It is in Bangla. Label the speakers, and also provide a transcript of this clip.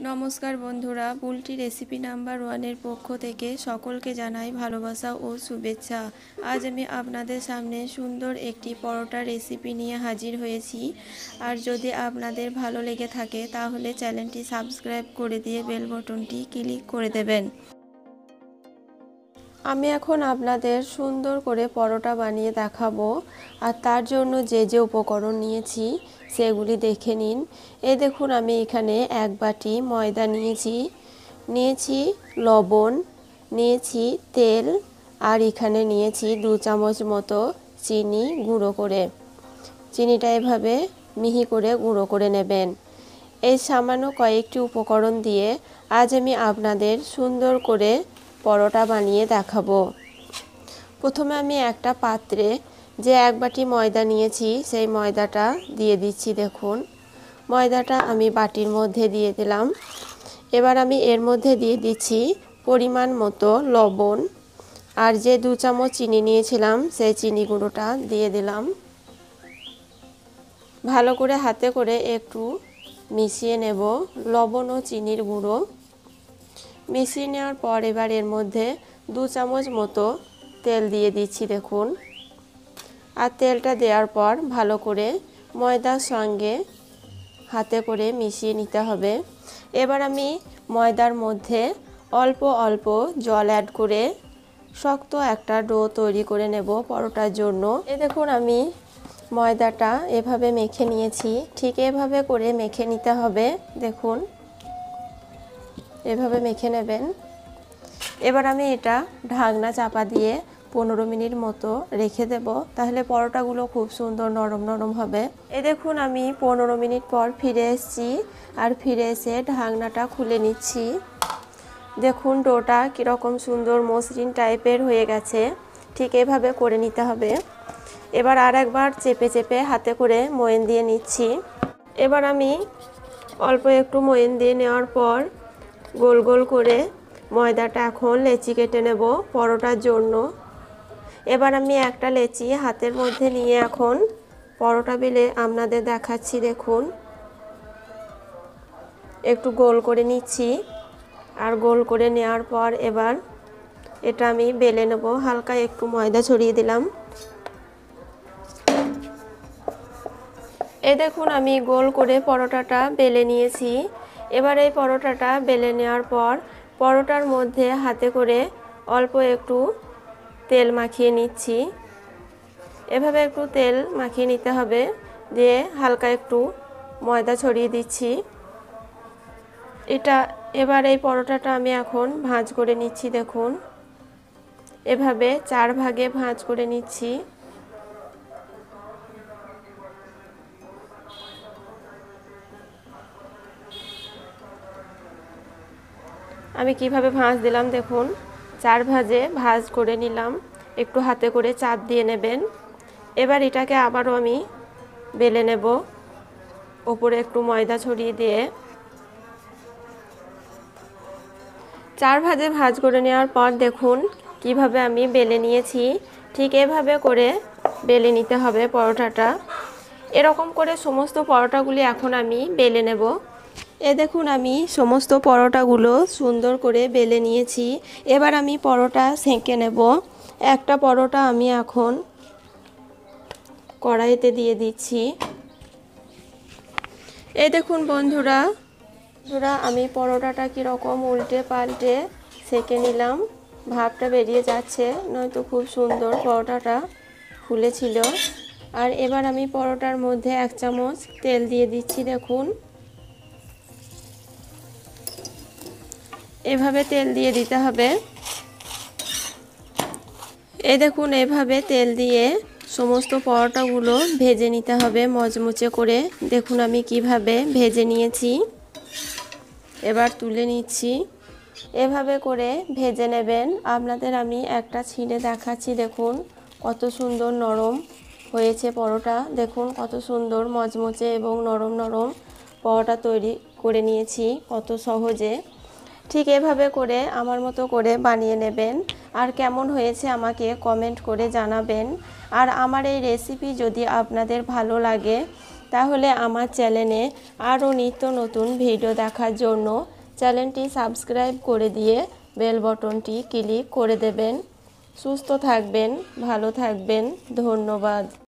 Speaker 1: নমস্কার বন্ধুরা, বুলটি রেসিপি নাম্বার 1-এর পক্ষ থেকে সকলকে জানাই ভালোবাসা ও শুভেচ্ছা। আজ আমি আপনাদের সামনে সুন্দর একটি পরোটা রেসিপি নিয়ে হাজির হয়েছি। আর যদি আপনাদের ভালো লেগে থাকে তাহলে চ্যানেলটি সাবস্ক্রাইব করে দিয়ে বেল বাটনটি ক্লিক করে দেবেন। আমি এখন আপনাদের সুন্দর করে পরোটা বানিয়ে দেখাবো। আর তার জন্য যে যে উপকরণ নিয়েছি সেগুলি দেখে নিন। এই দেখুন, আমি এখানে 1 বাটি ময়দা নিয়েছি লবণ, নিয়েছি তেল, আর এখানে নিয়েছি 2 চামচ মতো চিনি গুঁড়ো করে। চিনিটা এভাবে মিহি করে গুঁড়ো করে নেবেন। এই সামান্য কয়েকটি উপকরণ দিয়ে আজ আমি আপনাদের সুন্দর করে পরোটা বানিয়ে দেখাবো। প্রথমে আমি একটা পাত্রে যে 1 বাটি ময়দা নিয়েছি সেই ময়দাটা দিয়ে দিচ্ছি। দেখুন, ময়দাটা আমি বাটির মধ্যে দিয়ে দিলাম। এবার আমি এর মধ্যে দিয়ে দিচ্ছি পরিমাণ মতো লবণ, আর যে 2 চামচ চিনি নিয়েছিলাম সেই চিনি গুঁড়োটা দিয়ে দিলাম। ভালো করে হাতে করে একটু মিশিয়ে নেব লবণ ও চিনির গুঁড়ো। মিশিয়ে নেওয়ার পর এবার এর মধ্যে 2 চামচ মতো তেল দিয়ে দিচ্ছি। দেখুন, আর তেলটা দেওয়ার পর ভালো করে ময়দার সঙ্গে হাতে করে মিশিয়ে নিতে হবে। এবার আমি ময়দার মধ্যে অল্প অল্প জল অ্যাড করে শক্ত একটা ডো তৈরি করে নেব পরোটার জন্য। এই দেখুন, আমি ময়দাটা এভাবে মেখে নিয়েছি। ঠিক এভাবে করে মেখে নিতে হবে। দেখুন, এভাবে মেখে নেবেন। এবার আমি এটা ঢাকনা চাপা দিয়ে 15 মিনিট মতো রেখে দেব, তাহলে পরোটাগুলো খুব সুন্দর নরম নরম হবে। এই দেখুন, আমি 15 মিনিট পর ফিরে এসেছি। আর ফিরে এসে ঢাকনাটা খুলে নিচ্ছি। দেখুন, ডোটা কীরকম সুন্দর মসৃণ টাইপের হয়ে গেছে। ঠিক এভাবে করে নিতে হবে। এবার আর একবার চেপে চেপে হাতে করে ময়ান দিয়ে নিচ্ছি। এবার আমি অল্প একটু ময়ান দিয়ে নেওয়ার পর গোল গোল করে ময়দাটা এখন লেচি কেটে নেব পরোটার জন্য। এবার আমি একটা লেচি হাতের মধ্যে নিয়ে এখন পরোটা বেলে আপনাদের দেখাচ্ছি। দেখুন, একটু গোল করে নিচ্ছি। আর গোল করে নেওয়ার পর এবার এটা আমি বেলে নেব। হালকা একটু ময়দা ছড়িয়ে দিলাম। এই দেখুন, আমি গোল করে পরোটাটা বেলে নিয়েছি। এবার এই পরোটাটা বেলে নেওয়ার পর পরোটার মধ্যে হাতে করে অল্প একটু তেল মাখিয়ে নিচ্ছি। এভাবে একটু তেল মাখিয়ে নিতে হবে। দিয়ে হালকা একটু ময়দা ছড়িয়ে দিচ্ছি। এবার এই পরোটাটা আমি এখন ভাঁজ করে নিচ্ছি। দেখুন, এভাবে 4 ভাগে ভাঁজ করে নিচ্ছি। আমি কিভাবে ভাঁজ দিলাম দেখুন, 4 ভাঁজে ভাঁজ করে নিলাম। একটু হাতে করে চাপ দিয়ে নেবেন। এবার এটাকে আবারও আমি বেলে নেব, ওপরে একটু ময়দা ছড়িয়ে দিয়ে। 4 ভাঁজে ভাঁজ করে নেওয়ার পর দেখুন কিভাবে আমি বেলে নিয়েছি। ঠিক এভাবে করে বেলে নিতে হবে পরোটাটা। এরকম করে সমস্ত পরোটাগুলি এখন আমি বেলে নেব। দেখুন, আমি সমস্ত পরোটাগুলো সুন্দর করে বেলে নিয়েছি। এবার আমি পরোটা সেঁকে নেব। একটা পরোটা আমি এখন কড়াইতে দিয়ে দিচ্ছি। এই দেখুন বন্ধুরা, আমি পরোটাটা কীরকম উল্টে পাল্টে সেঁকে নিলাম। ভাপটা বেরিয়ে যাচ্ছে, নয়তো খুব সুন্দর পরোটাটা ফুলেছিল। আর এবার আমি পরোটার মধ্যে 1 চামচ তেল দিয়ে দিচ্ছি। দেখুন, এভাবে তেল দিয়ে দিতে হবে। এই দেখুন, এভাবে তেল দিয়ে সমস্ত পরোটাগুলো ভেজে নিতে হবে মচমচে করে। দেখুন আমি কিভাবে ভেজে নিয়েছি। এবার তুলে নিচ্ছি। এভাবে করে ভেজে নেবেন। আপনাদের আমি একটা ছিঁড়ে দেখাচ্ছি। দেখুন কত সুন্দর নরম হয়েছে পরোটা। দেখুন কত সুন্দর মচমচে এবং নরম নরম পরোটা তৈরি করে নিয়েছি কত সহজে। ঠিক এভাবে করে আমার মতো করে বানিয়ে নেবেন। আর কেমন হয়েছে আমাকে কমেন্ট করে জানাবেন। আর আমার এই রেসিপি যদি আপনাদের ভালো লাগে তাহলে আমার চ্যানেলে আরও নিত্য নতুন ভিডিও দেখার জন্য চ্যানেলটি সাবস্ক্রাইব করে দিয়ে বেল বটনটি ক্লিক করে দেবেন। সুস্থ থাকবেন, ভালো থাকবেন। ধন্যবাদ।